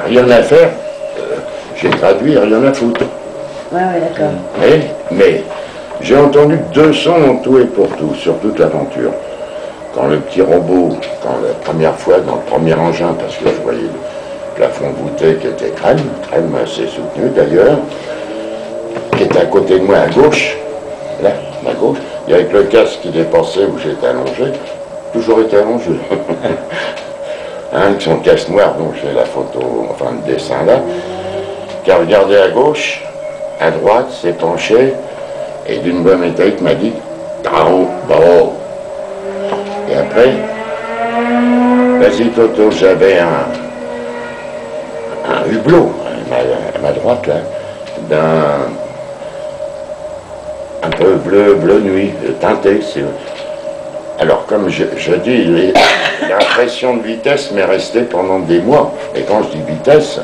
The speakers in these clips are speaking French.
rien à faire. J'ai traduit, rien à foutre. Ouais, d'accord. Mais j'ai entendu 200 en tout et pour tout, sur toute l'aventure. Quand le petit robot, quand la première fois dans le premier engin, parce que je voyais le plafond voûté qui était crème assez soutenu d'ailleurs, qui était à côté de moi à gauche, là, à gauche, et avec le casque qui dépassait où j'étais allongé, toujours été allongé. Avec son casque noir, dont j'ai la photo, enfin le dessin là, qui a regardé à gauche, à droite, s'est penché, et d'une voix métallique m'a dit « Bravo, bravo ». Et après, vas-y Toto, j'avais un hublot à ma droite là, un peu bleu nuit, teinté. Alors comme je dis, l'impression de vitesse m'est restée pendant des mois. Et quand je dis vitesse,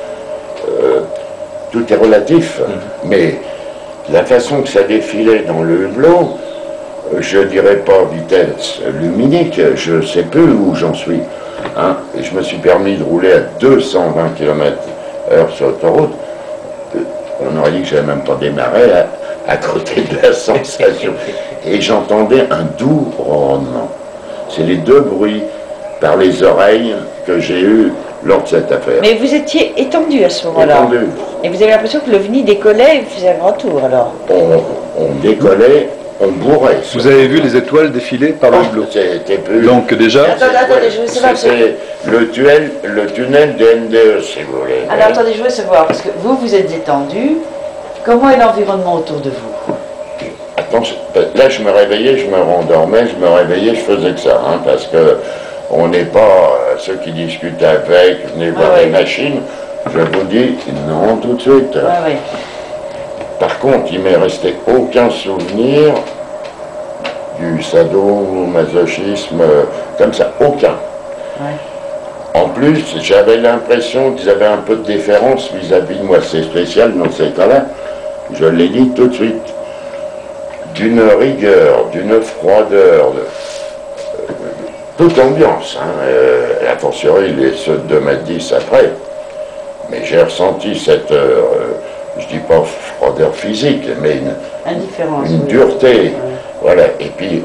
tout est relatif. Mais la façon que ça défilait dans le hublot, je dirais pas vitesse luminique, je sais plus où j'en suis. Hein. Et je me suis permis de rouler à 220 km/h sur l'autoroute. On aurait dit que je n'avais même pas démarré à côté de la sensation. Et j'entendais un doux ronronnement. C'est les deux bruits par les oreilles que j'ai eus lors de cette affaire. Mais vous étiez étendu à ce moment-là. Étendu. Et vous avez l'impression que l'OVNI décollait et faisait un grand tour alors. On décollait. On bourrait. Vous avez vu les étoiles défiler par le hublot. C'était plus... Donc déjà... Attendez, je veux savoir... C'était le tunnel de NDE, si vous voulez. Alors attendez, je veux savoir, parce que vous êtes étendu, comment est l'environnement autour de vous? Attention, là je me réveillais, je me rendormais, je me réveillais, je faisais que ça, hein, parce que on n'est pas ceux qui discutent avec, venez voir les machines, je vous dis non tout de suite. Par contre, il m'est resté aucun souvenir du sadomasochisme, comme ça, aucun. En plus, j'avais l'impression qu'ils avaient un peu de déférence vis-à-vis de moi. C'est spécial dans ces cas-là, je l'ai dit tout de suite. D'une rigueur, d'une froideur, toute ambiance, hein, a fortiori les ceux de 2,10 m après. Mais j'ai ressenti cette... je dis pas froideur physique, mais une dureté, voilà, et puis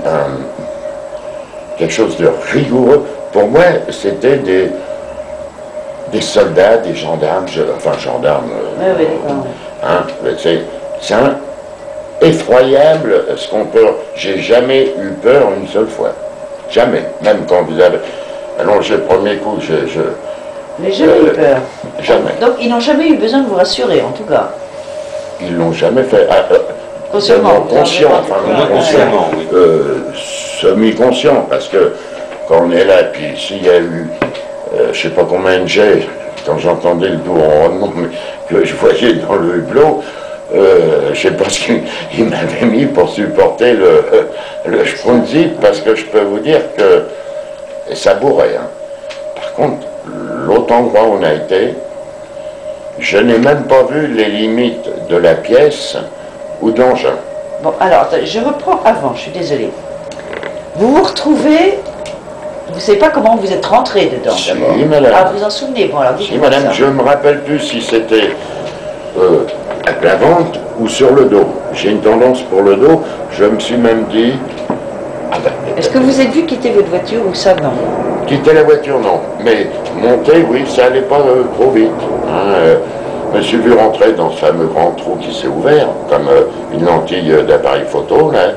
quelque chose de rigoureux. Pour moi, c'était des soldats, des gendarmes, gendarmes, hein, c'est effroyable ce qu'on peut. J'ai jamais eu peur une seule fois, jamais, même quand vous avez allongé le premier coup, mais jamais eu peur. Jamais. Donc ils n'ont jamais eu besoin de vous rassurer, en tout cas. Ils l'ont jamais fait. Consciemment. Conscient, consciemment, semi-conscient, parce que quand on est là, puis s'il y a eu, je sais pas combien de jets, quand j'entendais le doux ronronnement que je voyais dans le hublot, je sais pas ce qu'il m'avait mis pour supporter le Sprunzip, parce que je peux vous dire que ça bourrait. Hein. Par contre, l'autre endroit où on a été, je n'ai même pas vu les limites de la pièce ou de l'engin. Bon, alors, attends, je reprends avant, je suis désolée. Vous vous retrouvez, vous ne savez pas comment vous êtes rentré dedans, d'abord. Si, madame. Ah, vous en souvenez, bon, alors si, madame, ça. Je ne me rappelle plus si c'était à la vente ou sur le dos. J'ai une tendance pour le dos, je me suis même dit... Est-ce que vous avez vu quitter votre voiture ou ça, non? Quitter la voiture, non. Mais monter, oui, ça allait pas trop vite. Hein, je me suis vu rentrer dans ce fameux grand trou qui s'est ouvert, comme une lentille d'appareil photo, là.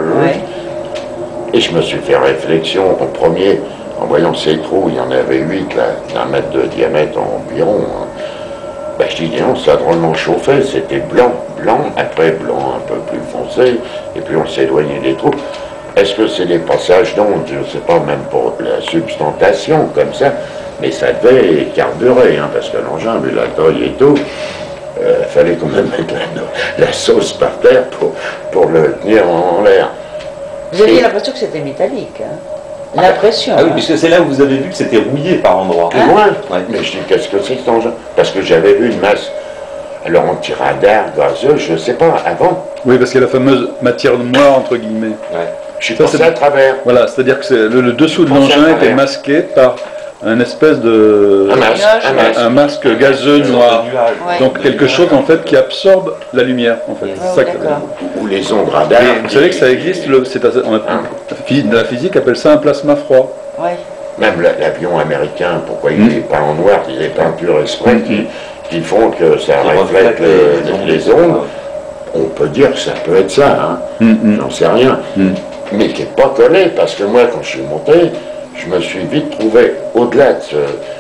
Et je me suis fait réflexion au premier, en voyant ces trous, il y en avait 8, là, d'1 mètre de diamètre environ. Hein. Ben, je dis, non, ça a drôlement chauffé, c'était blanc, après blanc un peu plus foncé, et puis on s'est éloigné des trous. Est-ce que c'est des passages d'onde? Je ne sais pas, même pour la substantation, comme ça, mais ça devait carburer, hein, parce que l'engin, vu la taille et tout, fallait quand même mettre la sauce par terre pour le tenir en l'air. Vous aviez l'impression que c'était métallique, hein? L'impression. Ah oui, puisque c'est là où vous avez vu que c'était rouillé par endroits. Plus loin. Mais je dis, qu'est-ce que c'est que cet engin? Parce que j'avais vu une masse, alors anti-radar, gazeuse, je ne sais pas, avant. Oui, parce qu'il y a la fameuse matière noire, entre guillemets. Je suis passé à travers. Voilà, c'est-à-dire que le dessous de l'engin était masqué par un espèce de... un masque gazeux noir. Ouais. Donc quelque chose en fait qui absorbe la lumière en fait. Ouais, C'est ça que- d'accord. Ou les ondes radar. Et vous savez que ça existe, la physique appelle ça un plasma froid. Ouais. Même l'avion américain, pourquoi il n'est pas en noir, il est peinture exprès qui font que ça reflète les ondes. On peut dire que ça peut être ça, hein. J'en sais rien. Mais qui n'est pas collé, parce que moi, quand je suis monté, je me suis vite trouvé au-delà de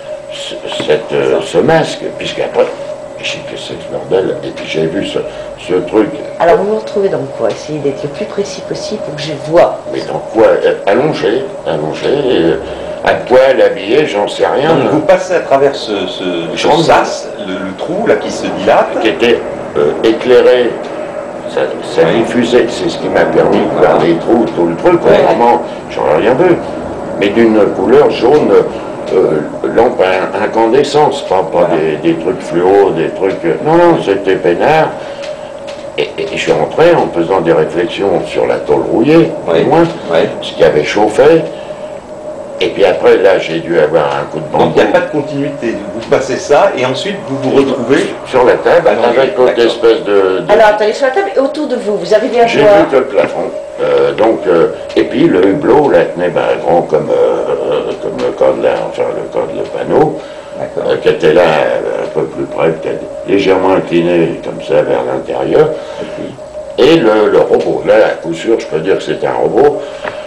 ce masque, puisqu'après, je sais que c'est ce bordel, et puis j'ai vu ce truc. Alors vous vous retrouvez dans quoi? Essayez d'être le plus précis possible pour que je vois. Mais dans quoi? Allongé, à poil, habillé, j'en sais rien. Donc vous passez à travers ce sas, le trou là qui se dilate. Qui était éclairé, ça diffusait, c'est ce qui m'a permis de voir les trous, tout le truc, vraiment, j'aurais rien vu. Mais d'une couleur jaune, lampe à incandescence, pas des trucs fluo, des trucs... Non, c'était peinard. Et je suis rentré en faisant des réflexions sur la tôle rouillée, au moins, ce qui avait chauffé. Et puis après, là, j'ai dû avoir un coup de bambou. Donc il n'y a pas de continuité. Vous passez ça et ensuite vous vous retrouvez sur la table avec une espèce de... Alors attendez, sur la table, et autour de vous, vous arrivez à J'ai voir... vu que le plafond. Et puis le hublot, là, tenait grand comme le code là, enfin le code, le panneau, qui était là un peu plus près, peut-être légèrement incliné comme ça vers l'intérieur. Et le robot, là, à coup sûr, je peux dire que c'était un robot.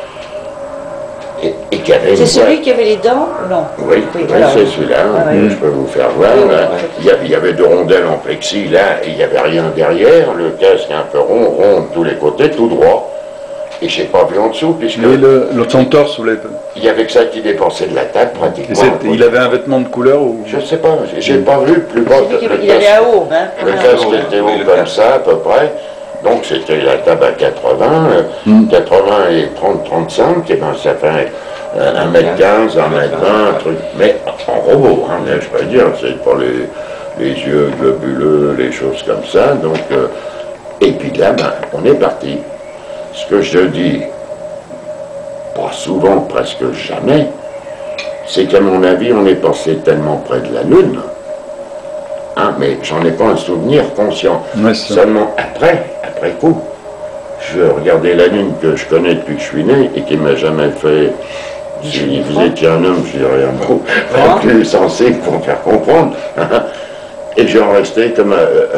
Et qui avait C'est celui qui avait les dents? Non. Oui, voilà. c'est celui-là, je peux vous faire voir. Il y avait deux rondelles en plexi, là, et il n'y avait rien derrière, le casque un peu rond de tous les côtés, tout droit. Et je n'ai pas vu en dessous, puisque... Mais son torse, vous l'avez... Il y avait que ça qui dépensait de la table, pratiquement. Il avait un vêtement de couleur ou... Je ne sais pas, j'ai pas vu plus bas. Il avait à haut, hein. Le casque était haut comme ça, à peu près. Donc c'était la table à 80, 80 et 30, 35, et ben ça fait 1m15, 1m20, un truc. Mais en robot, hein, je peux dire, c'est pas les yeux globuleux, les choses comme ça. Donc, et puis là, ben, on est parti. Ce que je dis, pas souvent, presque jamais, c'est qu'à mon avis, on est passé tellement près de la Lune, hein, mais j'en ai pas un souvenir conscient. Ouais, seulement après coup, je regardais la Lune que je connais depuis que je suis né et qui m'a jamais fait... Si vous étiez un homme, je dirais un mot plus sensé pour faire comprendre. Et j'en restais comme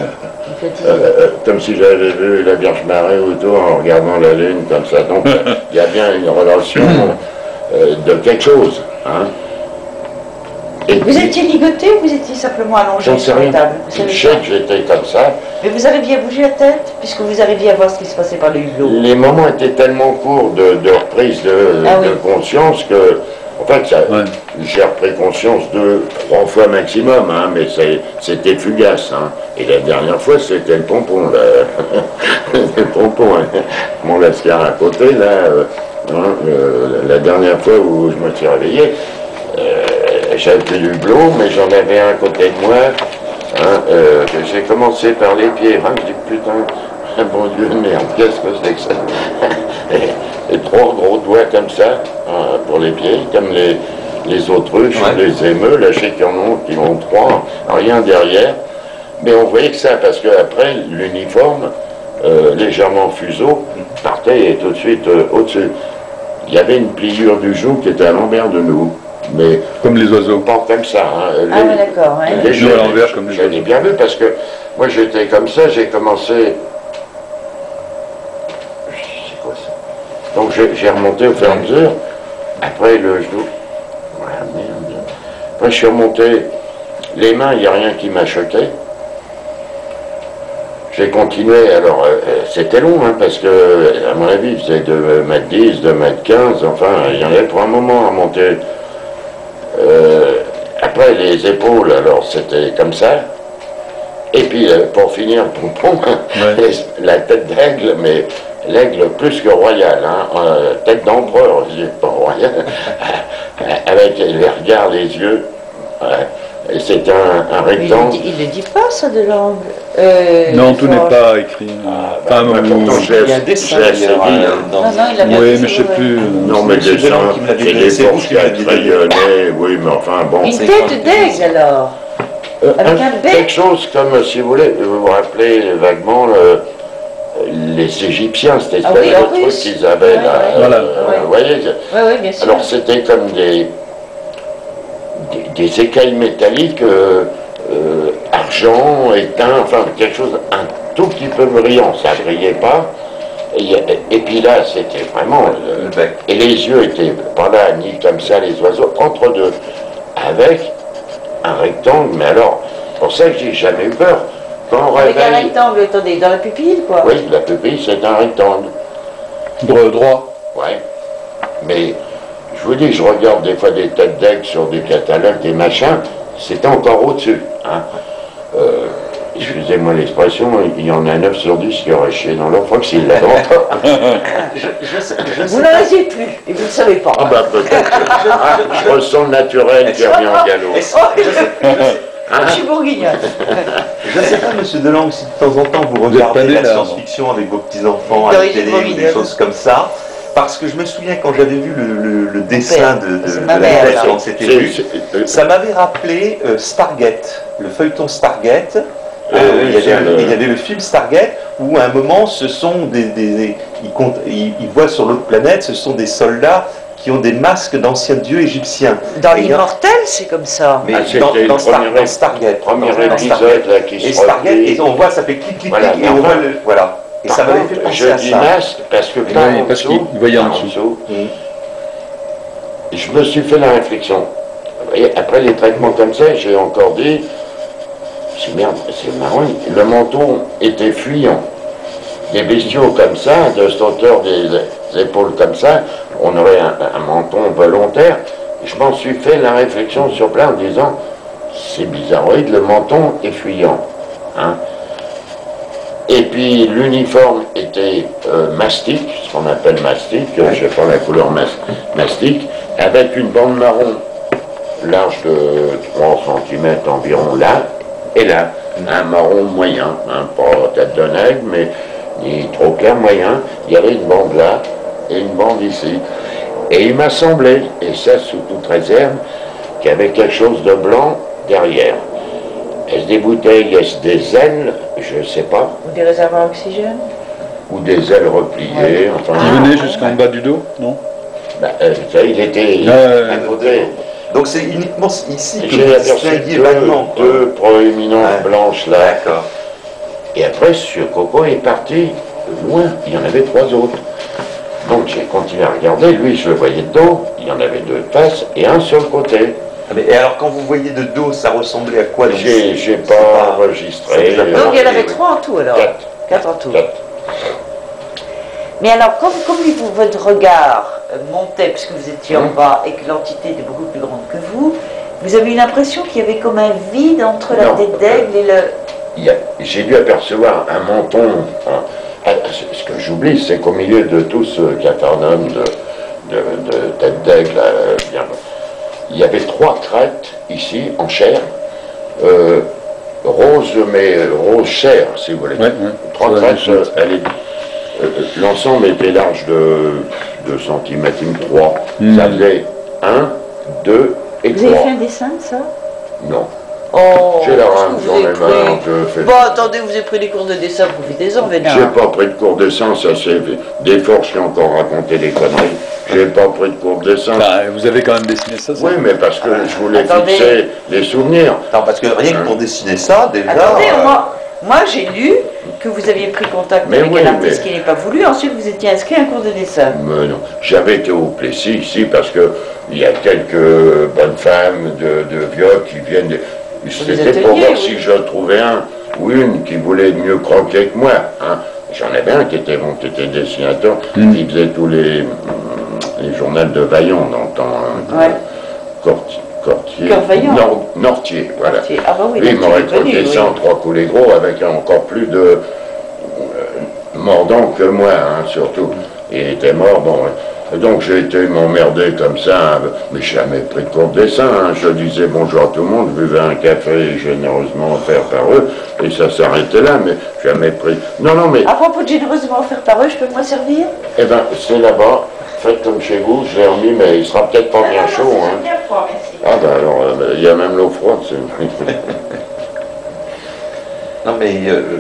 si j'avais vu la Vierge Marie autour en regardant la Lune comme ça. Donc il y a bien une relation de quelque chose. Hein. Et vous étiez ligoté ou vous étiez simplement allongé sur la table? Je sais que j'étais comme ça. Mais vous arriviez à bouger la tête, puisque vous arriviez à voir ce qui se passait par le hublot? Les moments étaient tellement courts de reprise de conscience que, en fait, j'ai repris conscience 2-3 fois maximum, hein, mais c'était fugace. Hein. Et la dernière fois, c'était le pompon, là. Le pompon, hein. Mon lascar à côté, là, la dernière fois où je me suis réveillé, j'avais plus du hublot, mais j'en avais un à côté de moi. Hein, j'ai commencé par les pieds. Hein, je dis putain, bon Dieu, merde, qu'est-ce que c'est que ça? Et 3 gros doigts comme ça, hein, pour les pieds, comme les autruches, les émeux, là, je sais qu'il y en a qui ont 3, rien derrière. Mais on voyait que ça, parce qu'après, l'uniforme, légèrement fuseau, partait et tout de suite au-dessus. Il y avait une pliure du joug qui était à l'envers de nous. Mais comme les oiseaux. Pas comme ça. Hein. Ah oui, d'accord. Les joues à l'envers comme les oiseaux. Je l'ai bien vu parce que moi j'étais comme ça, j'ai commencé... C'est quoi ça? Donc j'ai remonté au fur et à mesure. Après le genou... Voilà, merde. Après je suis remonté. Les mains, il n'y a rien qui m'a choqué. J'ai continué, alors c'était long, hein, parce que, à mon avis, c'était 2m10, 2m15, enfin, il y en avait pour un moment à monter. Après, les épaules, alors c'était comme ça. Et puis, pour finir, pompon, la tête d'aigle, mais l'aigle plus que royal, hein, tête d'empereur, je dis pas royal, avec les regards, les yeux. Et c'est un rectangle. Il ne dit pas ça de langue. Non, tout n'est pas écrit. Enfin, Pourtant, Il y a un dessin j'ai d'ailleurs. essayé, hein. Non, il a bien oui, dit, mais je sais ouais. plus. Non, mais Monsieur des Delangue qui me l'a c'est donné, des c'est vous forces qui me l'avez qui donné. crayonnaient, oui, mais enfin bon. Une tête d'aigle alors. Avec un bec. Quelque chose comme, si vous voulez, vous vous rappelez vaguement les Égyptiens, cette espèce oui, de en truc russe. qu'ils avaient Ouais, là. ouais. Voilà. Vous voyez Oui, bien sûr. Alors c'était comme des écailles métalliques, argent, étain, enfin quelque chose un tout petit peu brillant, ça ne brillait pas. Et puis là, c'était vraiment... Le bec. et les yeux étaient pas là, ni comme ça, les oiseaux, entre deux, avec un rectangle, mais alors, c'est pour ça que j'ai jamais eu peur. Quand on Avec un réveille... rectangle, attendez, dans la pupille, quoi. Oui, la pupille, c'est un rectangle. Droit. Ouais. Mais je vous dis, je regarde des fois des têtes d'aigle sur des catalogues, des machins, c'est encore au-dessus. Hein. Excusez-moi l'expression, il y en a 9 sur 10 qui auraient chié dans leur fox, ils l'avaient encore. Vous n'en avez plus, et vous ne le savez pas. Ah bah peut-être. Je ressens le naturel qui revient en galop. Je suis bourguignonne. Je ne sais pas, monsieur Delangue, si de temps en temps vous Vous êtes regardez pas né, la là, science-fiction avec vos petits-enfants à la D'origine télé ou des bourguignonne. choses comme ça. Parce que je me souviens quand j'avais vu le dessin C'est de ma la mère, tête ça. quand c'était vu, ça m'avait rappelé Stargate, le feuilleton Stargate. Oui, il y avait le film Stargate où à un moment ce sont ils voient sur l'autre planète, ce sont des soldats qui ont des masques d'anciens dieux égyptiens. Dans Et l'Immortel, c'est comme ça. Mais Ah, c'était dans, le dans premier Stargate. premier dans épisode Stargate. là, qui Et se Stargate, replie. et on voit, ça fait clic, clic, Voilà, clic, mais et on enfin, voit le... Voilà. Et Par ça m'avait contre, fait penser je à dis ça. masque parce que Oui, par en parce dessous, qu'il voyait en par dessous. Je me suis fait la réflexion. Vous voyez, après les traitements comme ça, j'ai encore dit, c'est merde, c'est marrant, le menton était fuyant. Des bestiaux comme ça, de cette hauteur des épaules comme ça, on aurait un menton volontaire. Je m'en suis fait la réflexion sur place en disant, c'est bizarroïde, le menton est fuyant. Hein. Et puis l'uniforme était mastic, ce qu'on appelle mastic, je ne sais pas la couleur mastic, avec une bande marron large de 3 cm environ là, et là, un marron moyen, hein, pas tête d'un aigle, mais ni trop clair, moyen. Il y avait une bande là et une bande ici. Et il m'a semblé, et ça sous toute réserve, qu'il y avait quelque chose de blanc derrière. Est-ce des bouteilles, est-ce des ailes, je ne sais pas, Ou des réservoirs à oxygène. ou des ailes repliées, enfin... Il venait jusqu'en bas du dos, non? Bah, vous savez, il était à côté. Donc c'est uniquement ici que J'ai vous aperçu distinguiez vaguement. quoi. deux proéminences Ouais. blanches là. D'accord. Et après, ce coco est parti loin. Il y en avait 3 autres. Donc j'ai continué à regarder. Lui, je le voyais de dos. Il y en avait 2 de face et un sur le côté. Et alors quand vous voyez de dos, ça ressemblait à quoi donc J'ai c'est pas enregistré. c'est déjà Donc il y en avait oui. 3 en tout alors. 4 en tout. 4. Mais alors, comme votre regard montait, puisque vous étiez en bas et que l'entité était beaucoup plus grande que vous avez eu l'impression qu'il y avait comme un vide entre la Non. tête d'aigle et le... J'ai dû apercevoir un menton. Ce que j'oublie, c'est qu'au milieu de tout ce cafarnaum de tête d'aigle, il y avait 3 crêtes ici, en chair, rose, mais rose chair, si vous voulez. Ouais, 3 ouais. crêtes, l'ensemble était large de 2 cm, 3. Ça faisait 1, 2 et Vous avez 3. fait un dessin de ça? Non. Oh, J'ai la qu'est-ce que rame vous dans avez les pris mains, je fais... Bon, attendez, vous avez pris des cours de dessin, profitez-en, Vénard. J'ai pas pris de cours de dessin, ça c'est des forces qui ont encore raconté des conneries. J'ai pas pris de cours de dessin. Bah, vous avez quand même dessiné ça, Oui, mais parce que je voulais Attendez. fixer les souvenirs. Attends, parce que rien que pour dessiner ça, déjà... Attendez, moi j'ai lu que vous aviez pris contact Mais avec oui, un artiste mais- qui n'est pas voulu, ensuite vous étiez inscrit à un cours de dessin. Mais non, j'avais été au Plessis ici parce que il y a quelques bonnes femmes de vieux qui viennent. C'était pour ateliers, voir oui. si je trouvais un ou une qui voulait mieux croquer que moi. Hein. J'en avais un qui était bon, qui était dessinateur, qui faisait tous les journaux de Vaillant dans le temps. Hein. Ouais. Cortier. Vaillant. Nortier, voilà. Ah bah oui, Lui, il donc m'aurait tu es connu, croqué oui. ça en 3 coulées gros avec encore plus de mordant que moi, hein, surtout. Il était mort, bon. Et donc j'ai été m'emmerder comme ça, mais jamais pris de cours de dessin. Hein. Je disais bonjour à tout le monde, je buvais un café généreusement offert par eux, et ça s'arrêtait là, mais jamais pris. Non, non, mais. À propos de généreusement offert par eux, je peux me servir? Eh bien, c'est là-bas, faites comme chez vous, je l'ai remis, mais il sera peut-être pas bien chaud. Hein. Bien froid, merci. Ah ben alors, il y a même l'eau froide. C'est... Non mais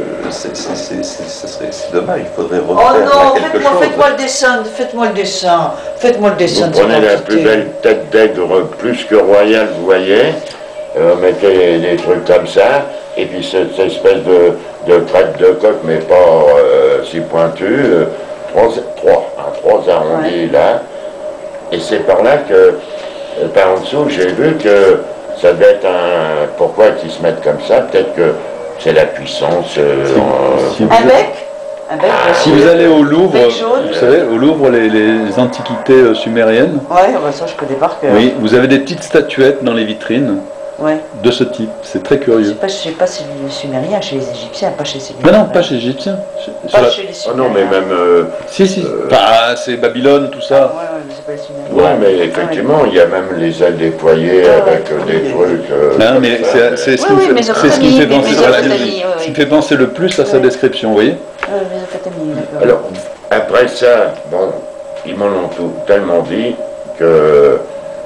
c'est dommage, il faudrait Oh refaire non, quelque chose. faites-moi le dessin, faites-moi le dessin, faites-moi le dessin. Vous prenez la plus belle tête d'aigle plus que royale, vous voyez, mettez des trucs comme ça, et puis cette espèce de crête de coq, mais pas si pointue, trois arrondis là, et c'est par là que, par en dessous, j'ai vu que ça devait être un... Pourquoi qu'ils se mettent comme ça? Peut-être que c'est la puissance... Un bec? Un bec, Si vous allez au Louvre, bec jaune. vous savez, au Louvre, les antiquités sumériennes, Ouais, bah ça je connais par cœur. oui, vous avez des petites statuettes dans les vitrines Ouais. de ce type. C'est très Je curieux. sais pas chez les Sumériens, chez les Égyptiens, pas chez ces Mais non, pas chez les Égyptiens. Pas Sur la- chez les Oh Sumériens. non, mais même... Si, si. Enfin, c'est Babylone, tout Ouais, ça. ouais, mais c'est pas les Sumériens. ouais, mais effectivement, il y a même les ailes déployées avec des trucs... Non, comme mais ça. c'est ce Oui, qui me oui, fait- Mésopotamie, c'est ce qui me fait mais penser voilà, Mésopotamie, ce qui me fait penser le plus à sa Oui. description, vous voyez. Mésopotamie, d'accord. Alors, après ça, bon, ils m'en ont tellement dit que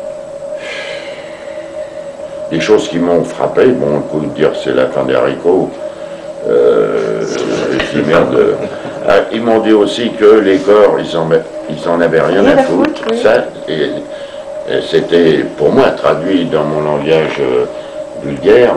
des choses qui m'ont frappé, bon, on peut dire c'est la fin des haricots, je dis merde. Ah, ils m'ont dit aussi que les corps, ils en avaient rien à foutre. oui. Ça, et c'était pour moi traduit dans mon langage vulgaire.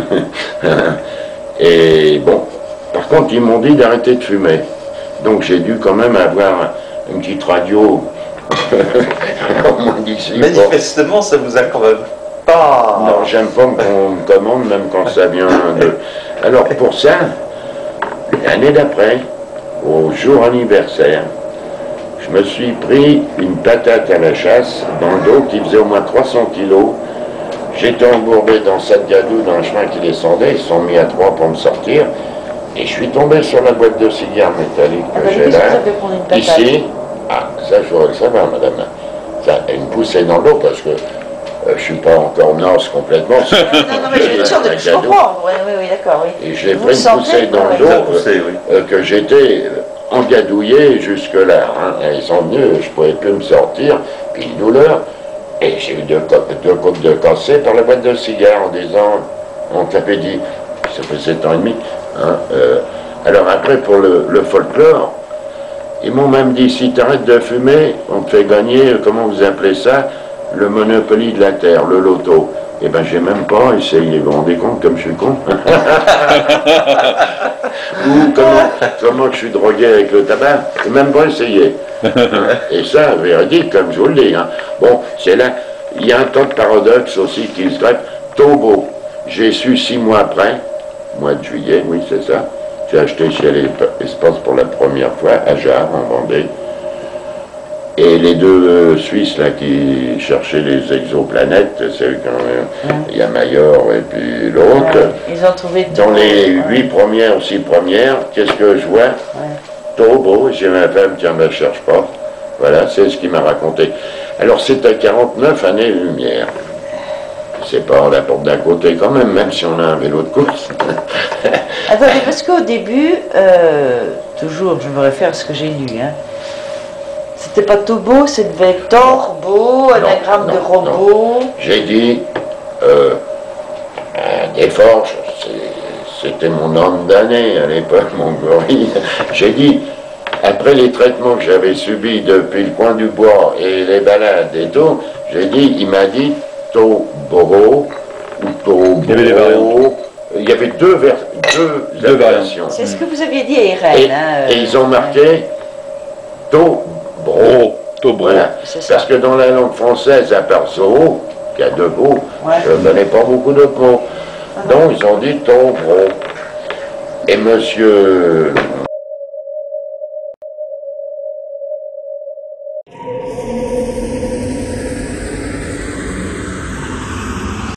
Et bon, par contre, ils m'ont dit d'arrêter de fumer. Donc j'ai dû quand même avoir une petite radio au moins d'ici. Manifestement, ça vous a quand même pas... Non, j'aime pas qu'on me commande, même quand ça vient de... Alors pour ça, l'année d'après, au jour anniversaire, je me suis pris une patate à la chasse dans le dos qui faisait au moins 300 kilos. J'étais embourbé dans cette gadou dans le chemin qui descendait, ils se sont mis à trois pour me sortir. Et je suis tombé sur la boîte de cigares métallique que j'ai là, ici. Ah, ça je voudrais le savoir, madame. Ça, une poussée dans l'eau parce que je ne suis pas encore noce complètement. Non, non, mais j'ai une sorte de... Je comprends, oui, oui, oui, d'accord, oui. Et j'ai Vous pris une sentez, poussée dans ouais. le dos oui. que j'étais engadouillé jusque-là. Hein. Ils sont venus, je ne pouvais plus me sortir, puis une douleur. Et j'ai eu deux côtes de cassées par la boîte de cigares en disant, on t'avait dit, ça fait 7 ans et demi. Hein, alors après, pour le folklore, ils m'ont même dit, si tu arrêtes de fumer, on te fait gagner, comment vous appelez ça, le Monopoly de la Terre, le loto. Eh ben j'ai même pas essayé, vous vous rendez compte comme je suis con? Ou comment je suis drogué avec le tabac? J'ai même pas essayé. Et ça, véridique, comme je vous le dis. Hein. Bon, c'est là, il y a un tas de paradoxes aussi qui se greffent. Tobo, j'ai su 6 mois après, mois de juillet, oui c'est ça, j'ai acheté chez l'Espace pour la première fois, à Jarre, en Vendée. Et les deux Suisses là qui cherchaient les exoplanètes, c'est eux qui ont, il y a Mayor et puis l'autre. Ouais, ils ont trouvé Dans les 8 premières ou 6 premières, qu'est-ce que je vois? Tobo, j'ai ma femme qui ne me cherche pas. Voilà, c'est ce qu'il m'a raconté. Alors c'est à 49 années-lumière. C'est pas la porte d'à côté quand même si on a un vélo de course. Attendez, parce qu'au début, toujours, je me réfère à ce que j'ai lu, hein. C'était pas Tobo, ça devait être Torbo, anagramme de robot. J'ai dit, des forges, c'était mon homme d'année à l'époque, mon gorille. J'ai dit, après les traitements que j'avais subis depuis le coin du bois et les balades et tout, j'ai dit, il m'a dit Toboro ou Tobo. Il y avait des variantes. Il y avait deux variations. C'est ce que vous aviez dit à Irène. Et ils ont marqué Tobro. Tobro. Voilà. Parce que dans la langue française, à part Zoho, qui a deux mots, je ne connais pas beaucoup d'autres mots. Donc ils ont dit Tobro. Et monsieur